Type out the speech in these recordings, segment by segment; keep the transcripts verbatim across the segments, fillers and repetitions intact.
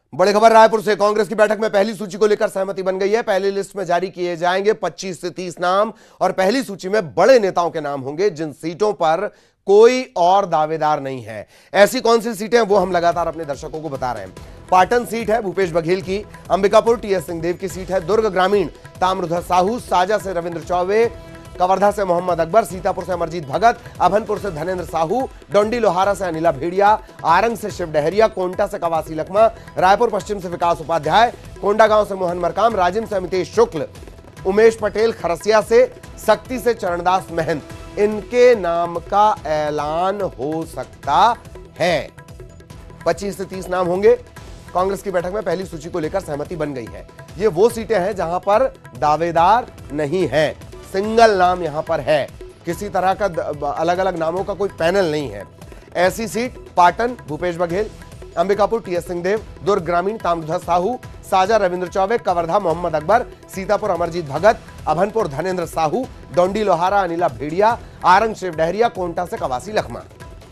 बड़ी खबर रायपुर से। कांग्रेस की बैठक में पहली सूची को लेकर सहमति बन गई है। पहली लिस्ट में जारी किए जाएंगे पच्चीस से तीस नाम और पहली सूची में बड़े नेताओं के नाम होंगे जिन सीटों पर कोई और दावेदार नहीं है। ऐसी कौन सी सीटें हैं वो हम लगातार अपने दर्शकों को बता रहे हैं। पाटन सीट है भूपेश बघेल की, अंबिकापुर टीएस सिंहदेव की सीट है, दुर्ग ग्रामीण ताम्रध्वज साहू, साजा से रविंद्र चौबे, कवर्धा से मोहम्मद अकबर, सीतापुर से अमरजीत भगत, अभनपुर से धनेन्द्र साहू, डोंडी लोहारा से अनिला भेड़िया, आरंग से शिव डहरिया, कोंटा से कवासी लखमा, रायपुर पश्चिम से विकास उपाध्याय, कोंडागांव से मोहन मरकाम, राजिम से अमितेश शुक्ल, उमेश पटेल खरसिया से, सक्ती से चरणदास महंत, इनके नाम का ऐलान हो सकता है। पच्चीस से तीस नाम होंगे। कांग्रेस की बैठक में पहली सूची को लेकर सहमति बन गई है। ये वो सीटें हैं जहां पर दावेदार नहीं है, सिंगल नाम यहां पर है, किसी तरह का अलग अलग नामों का कोई पैनल नहीं है। ऐसी सीट पाटन भूपेश बघेल, अंबिकापुर टीएस सिंहदेव, दुर्ग ग्रामीण ताम्रध्वज साहू, साजा रविंद्र चौबे, कवर्धा मोहम्मद अकबर, सीतापुर अमरजीत भगत, अभनपुर धनेन्द्र साहू, डोंडी लोहारा अनिला भेड़िया, आरंग शिव डहरिया, कोंटा से कवासी लखमा।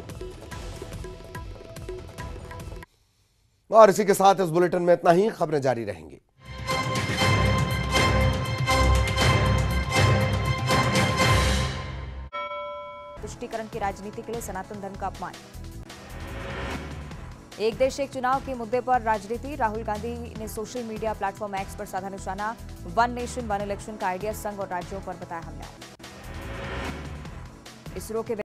और इसी के साथ इस बुलेटिन में इतना ही। खबरें जारी रहेंगी। तुष्टीकरण की राजनीति के लिए सनातन धर्म का अपमान। एक देश एक चुनाव के मुद्दे पर राजनीति। राहुल गांधी ने सोशल मीडिया प्लेटफॉर्म एक्स पर साधा निशाना। वन नेशन वन इलेक्शन का आइडिया संघ और राज्यों पर बताया हमने। इसरो के